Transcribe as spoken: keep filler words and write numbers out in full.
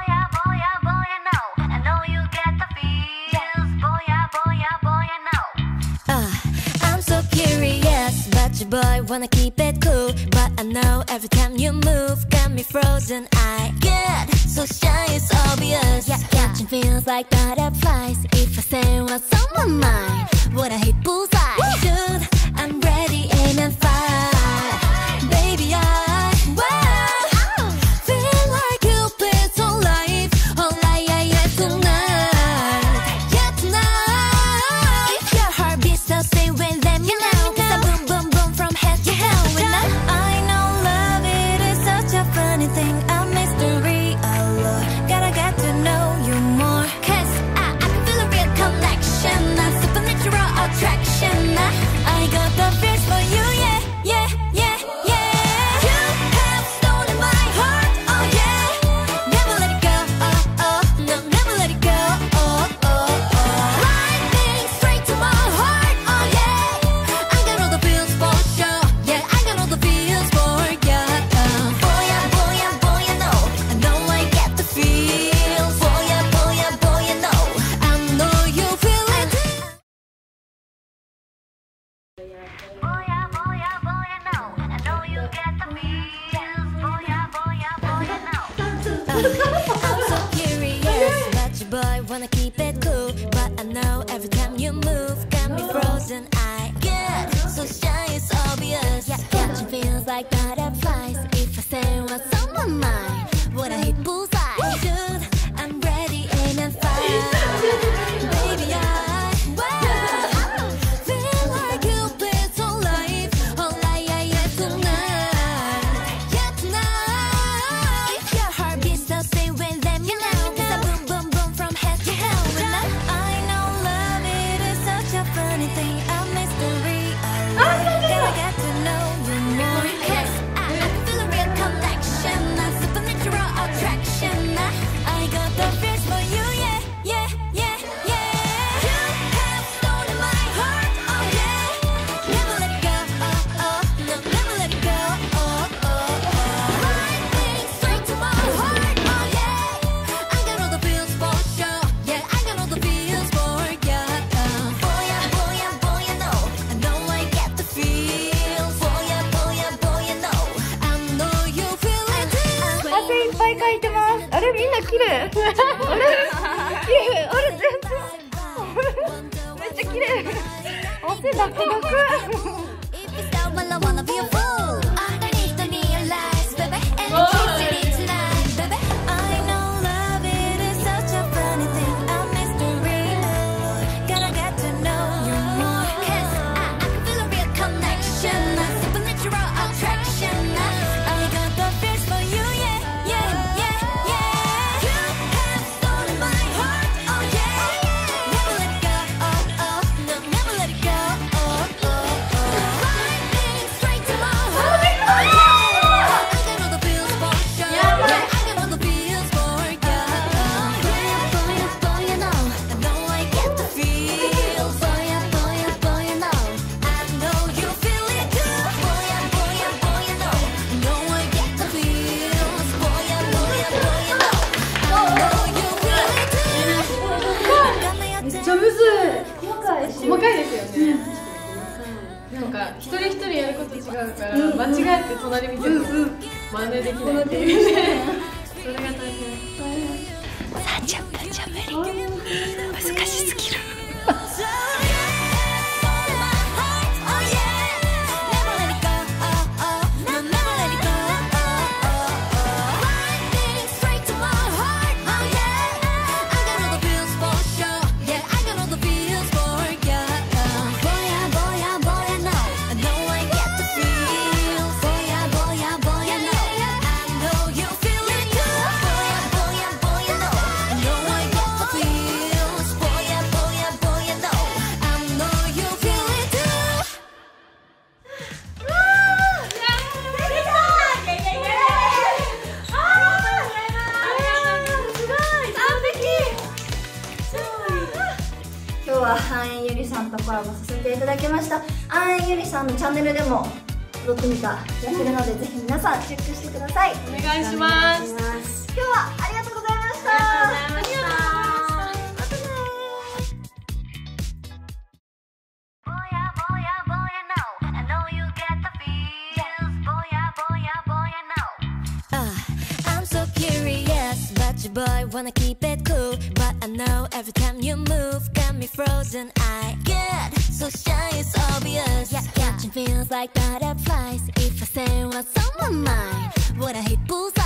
Boy, wanna keep it cool, but I know every time you move, got me frozen. I get so shy, it's obvious. Yeah, catching feels like butterflies. If I say what's on my mind, would I hit bullseye? Dude, I'm ready, aim and fire. Baby, I wow, feel like Cupid's on life, on life, yeah, yeah, tonight, yeah, tonight. If your heart beats so stay with them, you know. Thing, a mystery, oh Lord, gotta get to know you more. Cause I, I can feel a real connection, a supernatural attraction. I, I got the feels for you, yeah, yeah, yeah, yeah. You have stolen my heart, oh yeah. Never let it go, oh, oh, no, never let it go, oh, oh, oh. Lightning straight to my heart, oh yeah. I got all the feels for sure, yeah, I got all the feels for you. Boy, wanna keep it cool, but I know every time you move, got me frozen. I get so shy, it's obvious. Yeah, catching feels like butterflies. If I say what's on my mind, would I hit bullseye? Dude, I'm ready, aim and fire. Baby, I wow, feel like Cupid's on life, on life, yeah, yeah, tonight, yeah, tonight. If your heart beats so stay with them, you know. Anything, a mystery, oh Lord, gotta get to know you more. Cause I, I feel a real connection, a supernatural attraction. I, I got the feels for you, yeah, yeah, yeah, yeah. You have stolen my heart, oh yeah. Never let it go, oh, oh, no, never let it go, oh, oh, oh. Lightning straight to my heart, oh yeah. I got all the feels for sure, yeah, I got all the feels for you. いっぱい描いてます。あれみんな綺麗。あれ綺麗。あれ全然めっちゃ綺麗。汗ダクダク。 細かいですよね。なんか一人一人やること違うから間違えて隣見ても真似できないっていうね。それが大変。 さんじゅっぷんじゃ無理。難しすぎる。 アンエンユリさんとコラボさせていただきました。アンエンユリさんのチャンネルでも踊ってみたやってるので、ぜひ皆さんチェックしてください。 お願いします。 今日はありがとうございました。 した。ありがとうございました。またね Boy, wanna keep it cool, but I know every time you move, got me frozen. I get so shy, it's obvious. Yeah, catching feels like butterflies. If I say what's on my mind, would I hit bullseye?